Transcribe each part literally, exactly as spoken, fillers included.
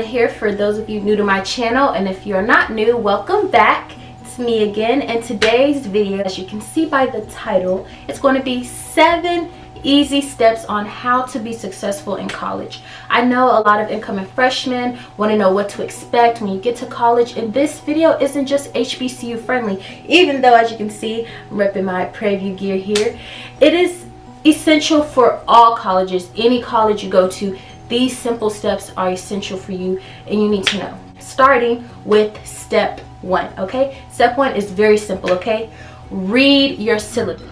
here for those of you new to my channel, and if you're not new, welcome back. It's me again, and today's video, as you can see by the title, it's going to be seven easy steps on how to be successful in college. I know a lot of incoming freshmen want to know what to expect when you get to college, and this video isn't just H B C U friendly, even though, as you can see, I'm repping my Prairie gear here. It is essential for all colleges. Any college you go to, these simple steps are essential for you and you need to know. Starting with step one, okay? Step one is very simple, okay? Read your syllabus.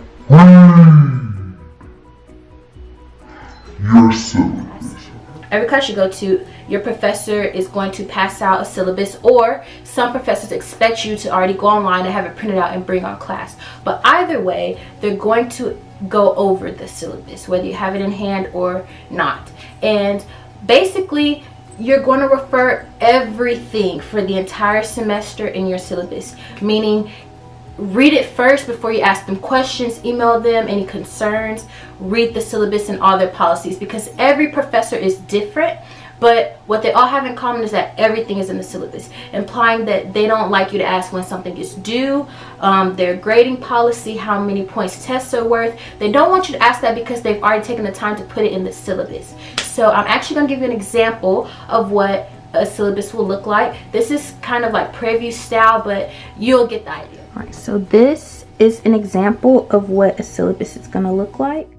Your syllabus. Every class you go to, your professor is going to pass out a syllabus, or some professors expect you to already go online and have it printed out and bring on class. But either way, they're going to go over the syllabus, whether you have it in hand or not. And basically, you're going to refer everything for the entire semester in your syllabus, meaning read it first before you ask them questions, email them any concerns, read the syllabus and all their policies, because every professor is different, but what they all have in common is that everything is in the syllabus, implying that they don't like you to ask when something is due, um, their grading policy, how many points tests are worth. They don't want you to ask that because they've already taken the time to put it in the syllabus. So I'm actually going to give you an example of what a syllabus will look like. This is kind of like preview style, but you'll get the idea. All right, so this is an example of what a syllabus is going to look like.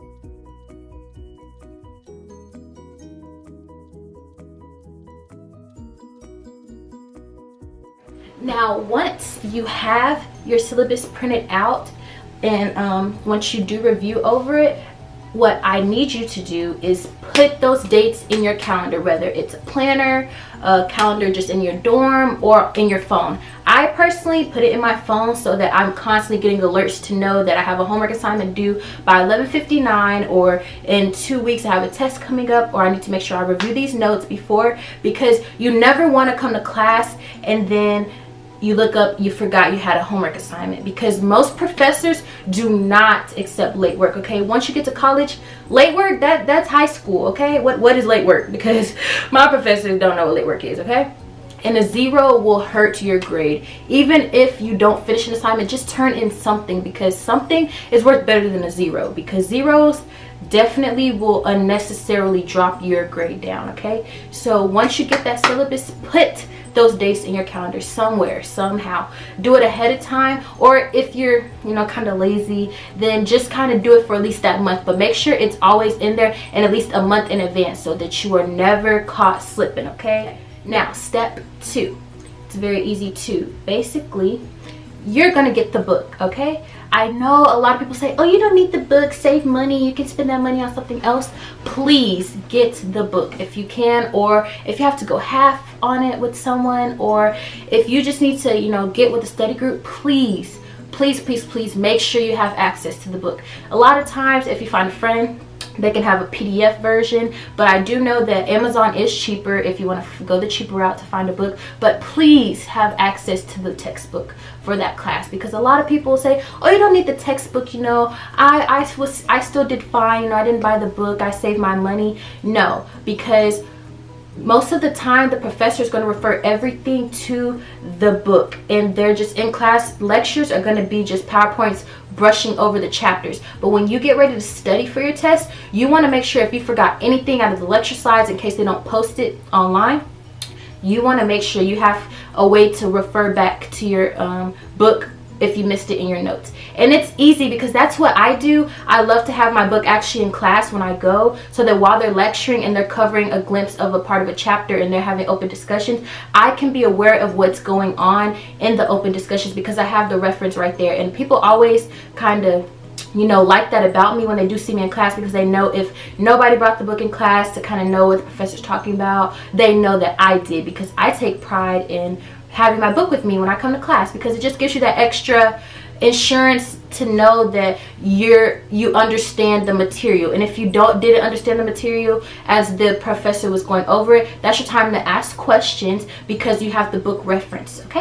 Now, once you have your syllabus printed out, and um, once you do review over it, what I need you to do is put those dates in your calendar, whether it's a planner, a calendar just in your dorm, or in your phone. I personally put it in my phone so that I'm constantly getting alerts to know that I have a homework assignment due by eleven fifty-nine, or in two weeks I have a test coming up, or I need to make sure I review these notes before, because you never want to come to class and then you look up, you forgot you had a homework assignment, because most professors do not accept late work, okay? Once you get to college, late work, that that's high school, okay? What what is late work? Because my professors don't know what late work is, okay? And a zero will hurt your grade. Even if you don't finish an assignment, just turn in something, because something is worth better than a zero, because zeros definitely will unnecessarily drop your grade down, okay? So once you get that syllabus, put those dates in your calendar somewhere, somehow. Do it ahead of time, or if you're, you know, kind of lazy, then just kind of do it for at least that month, but make sure it's always in there and at least a month in advance so that you are never caught slipping, okay? Now, step two. It's very easy too. Basically, you're gonna get the book, okay? I know a lot of people say, oh, you don't need the book, save money, you can spend that money on something else. Please get the book if you can, or if you have to go half on it with someone, or if you just need to, you know, get with a study group, please, please, please, please make sure you have access to the book. A lot of times, if you find a friend, they can have a P D F version, but I do know that Amazon is cheaper if you want to go the cheaper route to find a book. But please have access to the textbook for that class, because a lot of people say, oh, you don't need the textbook, you know, I, I, was, I still did fine, you know, I didn't buy the book, I saved my money. No, because most of the time the professor is going to refer everything to the book, and they're just in class lectures are going to be just PowerPoints brushing over the chapters. But when you get ready to study for your test, you want to make sure if you forgot anything out of the lecture slides, in case they don't post it online, you want to make sure you have a way to refer back to your um, book if you missed it in your notes. And it's easy, because that's what I do. I love to have my book actually in class when I go, so that while they're lecturing and they're covering a glimpse of a part of a chapter and they're having open discussions, I can be aware of what's going on in the open discussions, because I have the reference right there. And people always kind of, you know, like that about me when they do see me in class, because they know if nobody brought the book in class to kind of know what the professor's talking about, they know that I did, because I take pride in having my book with me when I come to class, because it just gives you that extra insurance to know that you're you understand the material. And if you don't didn't understand the material as the professor was going over it, that's your time to ask questions, because you have the book reference, okay?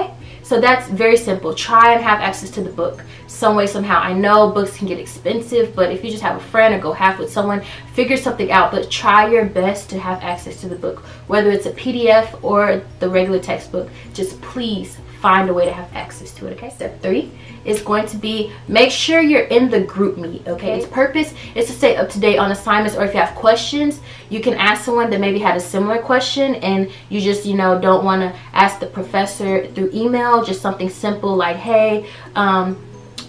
So that's very simple. Try and have access to the book some way, somehow. I know books can get expensive, but if you just have a friend or go half with someone, figure something out. But try your best to have access to the book, whether it's a P D F or the regular textbook. Just please find a way to have access to it, okay? Step three is going to be make sure you're in the group meet, okay? Its purpose is to stay up to date on assignments, or if you have questions, you can ask someone that maybe had a similar question and you just, you know, don't want to ask the professor through email. Just something simple like, hey, um,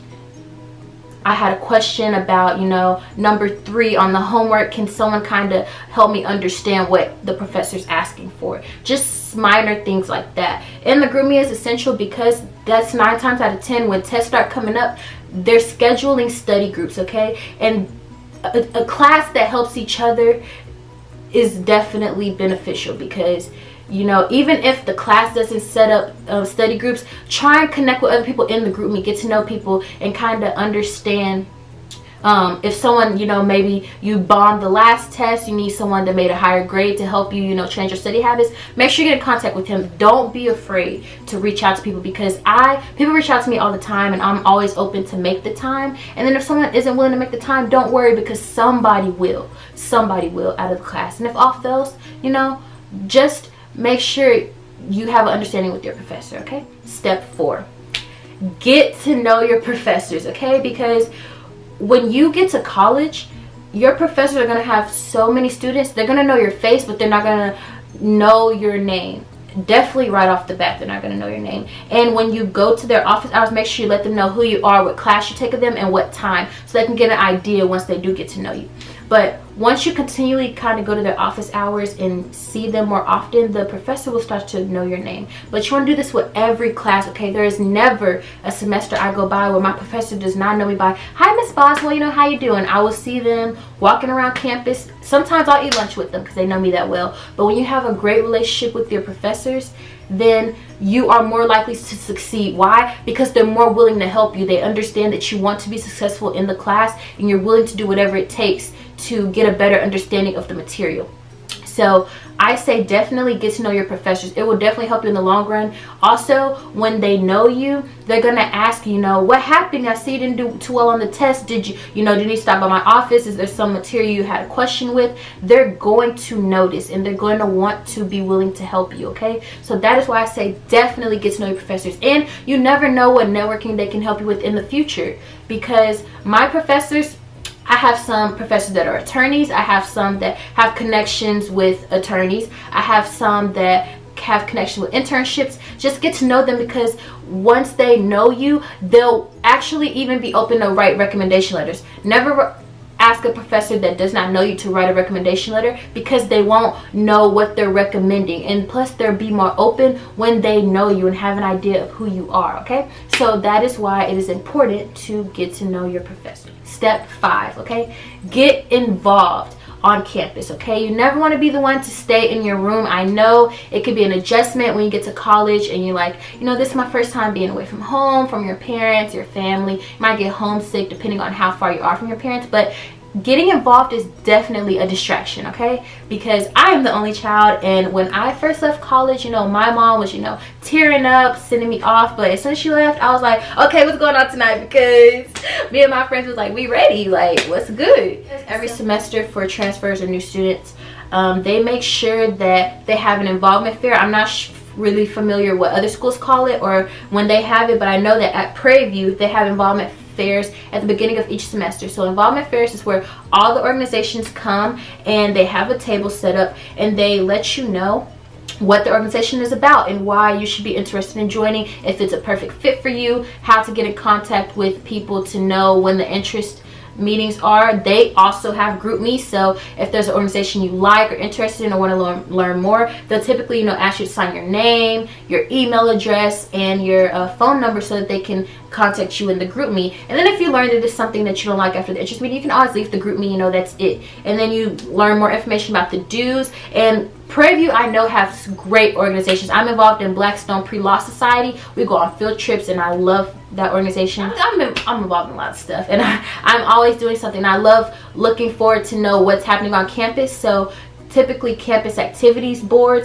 I had a question about, you know, number three on the homework. Can someone kind of help me understand what the professor's asking for? Just minor things like that. And the group meet is essential because that's nine times out of ten when tests start coming up, they're scheduling study groups, okay? And a, a class that helps each other is definitely beneficial because, you know, even if the class doesn't set up uh, study groups, try and connect with other people in the group meet, get to know people and kind of understand um, if someone, you know, maybe you bombed the last test, you need someone that made a higher grade to help you, you know, change your study habits. Make sure you get in contact with him. Don't be afraid to reach out to people because I, people reach out to me all the time and I'm always open to make the time. And then if someone isn't willing to make the time, don't worry because somebody will. Somebody will out of the class. And if all fails, you know, just make sure you have an understanding with your professor, okay? Step four, get to know your professors, okay? Because when you get to college, your professors are going to have so many students. They're going to know your face, but they're not going to know your name. Definitely right off the bat, they're not going to know your name. And when you go to their office hours, make sure you let them know who you are, what class you take of them, and what time, so they can get an idea once they do get to know you. But once you continually kind of go to their office hours and see them more often, the professor will start to know your name. But you want to do this with every class, okay? There is never a semester I go by where my professor does not know me by, hi, Miss Boswell, you know, how you doing? I will see them walking around campus. Sometimes I'll eat lunch with them because they know me that well. But when you have a great relationship with your professors, then you are more likely to succeed. Why? Because they're more willing to help you. They understand that you want to be successful in the class and you're willing to do whatever it takes to get a better understanding of the material. So I say definitely get to know your professors. It will definitely help you in the long run. Also, when they know you, they're gonna ask you, you know, what happened? I see you didn't do too well on the test. Did you, you know, did you stop by my office? Is there some material you had a question with? They're going to notice and they're going to want to be willing to help you, okay? So that is why I say definitely get to know your professors. And you never know what networking they can help you with in the future, because my professors, I have some professors that are attorneys. I have some that have connections with attorneys. I have some that have connections with internships. Just get to know them, because once they know you, they'll actually even be open to write recommendation letters. Never ask a professor that does not know you to write a recommendation letter, because they won't know what they're recommending, and plus they'll be more open when they know you and have an idea of who you are, okay? So that is why it is important to get to know your professor. Step five, okay? Get involved on campus, okay? You never want to be the one to stay in your room. I know it could be an adjustment when you get to college and you're like, you know, this is my first time being away from home, from your parents, your family. You might get homesick depending on how far you are from your parents, but getting involved is definitely a distraction, okay? Because I am the only child, and when I first left college, you know, my mom was, you know, tearing up, sending me off, but as soon as she left, I was like, okay, what's going on tonight? Because me and my friends was like, we ready, like, what's good? Every semester for transfers or new students, um, they make sure that they have an involvement fair. I'm not sh really familiar what other schools call it or when they have it, but I know that at Prairie they have involvement fairs at the beginning of each semester. So involvement fairs is where all the organizations come and they have a table set up and they let you know what the organization is about and why you should be interested in joining, if it's a perfect fit for you, how to get in contact with people to know when the interest meetings are. They also have group meets, so if there's an organization you like or interested in or want to learn, learn more, they'll typically, you know, ask you to sign your name, your email address, and your uh, phone number so that they can contact you in the group meet. And then if you learn that it's something that you don't like after the interest meeting, you can always leave the group meet, you know, that's it. And then you learn more information about the dues. And Prairie, I know, has great organizations. I'm involved in Blackstone Pre-Law Society. We go on field trips and I love that organization. I'm, I'm involved in a lot of stuff and I, I'm always doing something. I love looking forward to know what's happening on campus. So typically campus activities boards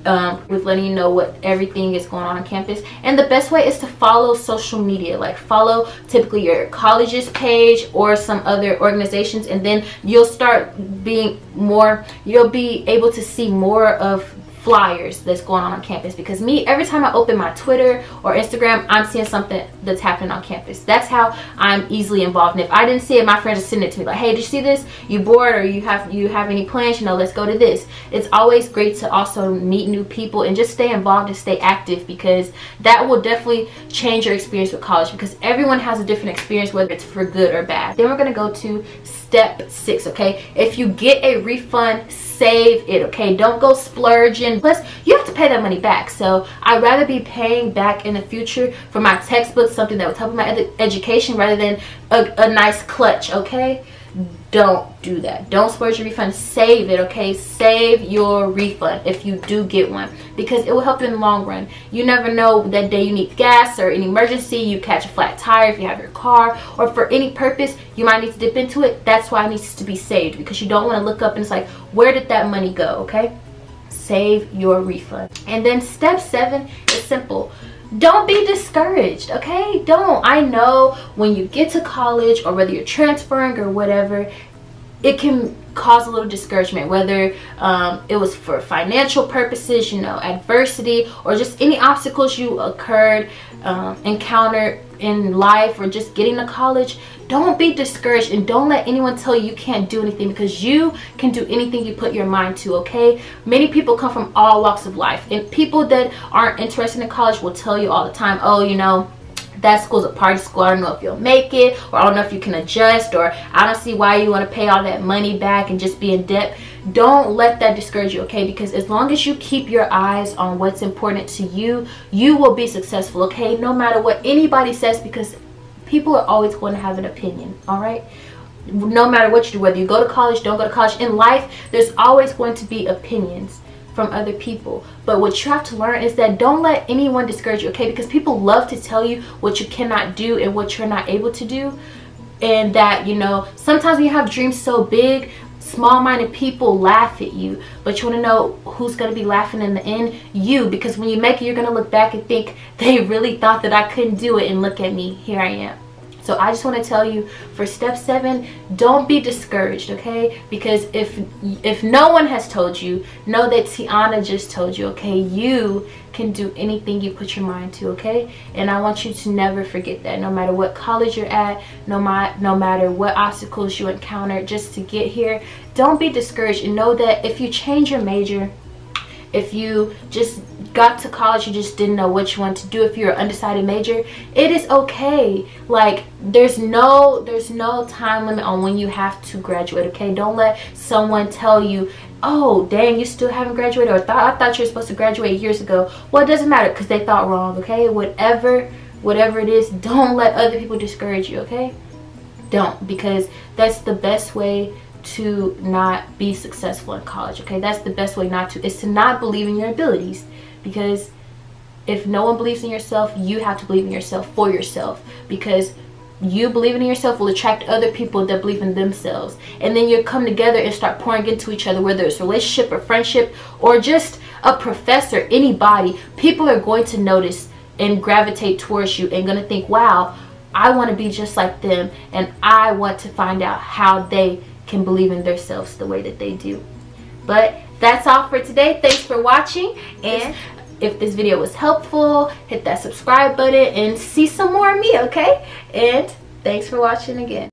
um, with letting you know what everything is going on on campus. And the best way is to follow social media, like follow typically your college's page or some other organizations, and then you'll start being more, you'll be able to see more of flyers that's going on on campus. Because me, every time I open my Twitter or Instagram, I'm seeing something that's happening on campus. That's how I'm easily involved. And if I didn't see it, my friends are sending it to me like, hey, did you see this? You bored, or you have you have any plans? You know, let's go to this. It's always great to also meet new people and just stay involved and stay active, because that will definitely change your experience with college, because everyone has a different experience, whether it's for good or bad. Then we're going to go to step six, okay? If you get a refund, save it, okay? Don't go splurging. Plus, you have to pay that money back. So I'd rather be paying back in the future for my textbooks, something that would help my ed education, rather than a, a nice clutch, okay? Don't do that. Don't splurge your refund. Save it, okay? Save your refund if you do get one, because it will help you in the long run. You never know that day you need gas, or an emergency, you catch a flat tire if you have your car, or for any purpose you might need to dip into it. That's why it needs to be saved, because you don't want to look up and it's like, where did that money go? Okay, save your refund. And then step seven is simple. Don't be discouraged, okay? Don't. I know when you get to college, or whether you're transferring or whatever, it can cause a little discouragement, whether um, it was for financial purposes, you know, adversity, or just any obstacles you occurred, um, encountered in life, or just getting to college. Don't be discouraged, and don't let anyone tell you you can't do anything, because you can do anything you put your mind to, okay? Many people come from all walks of life, and people that aren't interested in college will tell you all the time, oh, you know, that school's a party school, I don't know if you'll make it, or I don't know if you can adjust, or I don't see why you want to pay all that money back and just be in debt. Don't let that discourage you, okay? Because as long as you keep your eyes on what's important to you, you will be successful, okay? No matter what anybody says, because people are always going to have an opinion, all right? No matter what you do, whether you go to college, don't go to college, in life, there's always going to be opinions from other people. But what you have to learn is that don't let anyone discourage you, okay? Because people love to tell you what you cannot do and what you're not able to do. And that, you know, sometimes when you have dreams so big, small-minded people laugh at you. But you want to know who's going to be laughing in the end? You. Because when you make it, you're going to look back and think, they really thought that I couldn't do it, and look at me, here I am. So I just want to tell you, for step seven, don't be discouraged, okay? Because if if no one has told you, know that Tiana just told you, okay? You can do anything you put your mind to, okay? And I want you to never forget that. No matter what college you're at, no, ma no matter what obstacles you encounter just to get here, don't be discouraged, and know that if you change your major, if you just got to college, you just didn't know what you wanted to do, if you're an undecided major, it is okay. Like, there's no there's no time limit on when you have to graduate, okay? Don't let someone tell you, oh dang, you still haven't graduated, or thought I thought you were supposed to graduate years ago. Well, it doesn't matter, because they thought wrong, okay? Whatever whatever it is, don't let other people discourage you, okay? Don't, because that's the best way to not be successful in college, okay? That's the best way not to, is to not believe in your abilities. Because if no one believes in yourself, you have to believe in yourself for yourself, because you believing in yourself will attract other people that believe in themselves, and then you come together and start pouring into each other, whether it's relationship or friendship or just a professor, anybody. People are going to notice and gravitate towards you and going to think, wow, I want to be just like them, and I want to find out how they can believe in themselves the way that they do. But that's all for today. Thanks for watching, and if this video was helpful, hit that subscribe button and see some more of me, okay? And thanks for watching again.